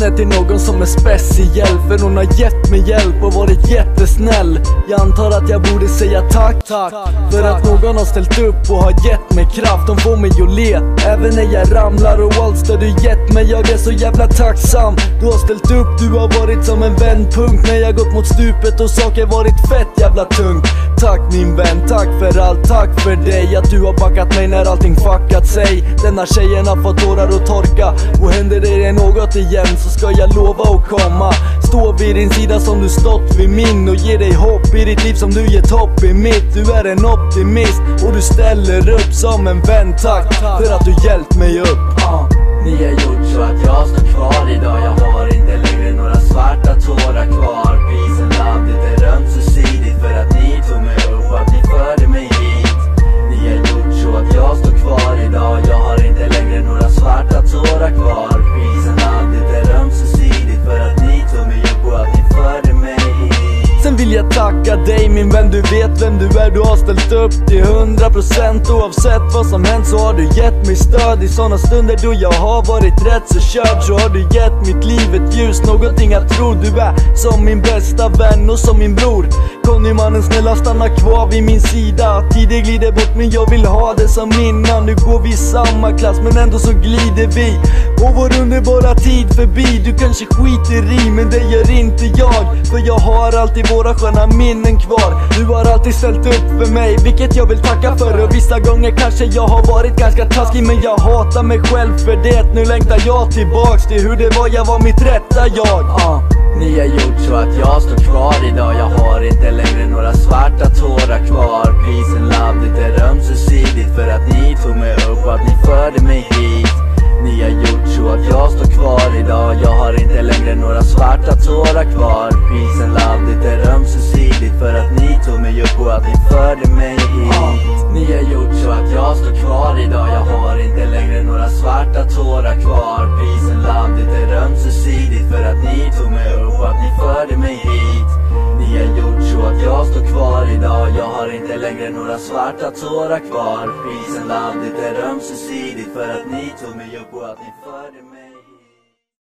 henne till någon som är speciell, för hon har gett mig hjälp och varit jättesnäll. Jag antar att jag borde säga tack för att någon har ställt upp och har gett mig kraft. De får mig att le även när jag ramlar, och allt stöd du gett mig, jag är så jävla tacksam. Du har ställt upp, du har varit som en vändpunkt när jag gått mot stupet och saker varit fett jävla tungt. Tack min vän, tack för allt, tack för dig, att du har backat mig när allting fuckat sig. Denna tjejen har fått tårar att torka, och händer det något igen så ska jag lova att komma. Stå vid din sida som du stått vid min, och ge dig hopp i ditt liv som du gett hopp i mitt. Du är en optimist och du ställer upp som en vän. Tack för att du hjälpt mig upp. Ni har gjort så att jag står kvar idag. Jag har inte längre några svarta tårar kvar. Peace and love, det är ömsesidigt, för att ni tog mig upp och att ni förde mig hit. Ni har gjort så att jag står kvar idag. Jag har inte längre några svarta tårar kvar. Peace and love, det är ömsesidigt, för att ni tog mig upp och att ni förde mig hit. Sen vill jag tacka dig min vän, du vet vem du är. Du har ställt upp till 100%. Oavsett vad som hänt så har du gett mig stöd. I såna stunder då jag har varit rätt så körd, så har du gett mitt liv ett ljus, någonting att tro. Du är som min bästa vän och som min bror. Conny mannen, snälla stanna kvar vid min sida. Tiden glider bort men jag vill ha det som innan. Nu går vi i samma klass men ändå så glider vi, och vår underbara tid förbi. Du kanske skiter i men det gör inte jag, för jag har alltid våra sköna minnen kvar. Du har alltid ställt upp för mig, vilket jag vill tacka för. Och vissa gånger kanske jag har varit ganska taskig, men jag hatar mig själv för det. Nu längtar jag tillbaks till hur det var, jag var mitt rätta jag. Ni har gjort så att jag står kvar idag. Jag har inte längre några svarta tårar kvar. Peace and love, det är ömsesidigt, för att ni tog mig upp och att ni förde mig hit. Ni har gjort så att jag står kvar idag. Jag har inte längre några svarta tårar kvar. Peace and love, det är ömsesidigt, för att ni tog mig upp och att ni förde mig hit. Ni har gjort så att jag står kvar idag. Jag har inte längre några svarta tårar kvar. Peace and love, det är ömsesidigt, för att ni tog mig upp och att ni förde mig hit. Ni har gjort så att jag står kvar idag. Jag har inte längre några svarta tårar kvar. Peace and love, det är ömsesidigt, för att ni tog mig upp och att ni förde mig.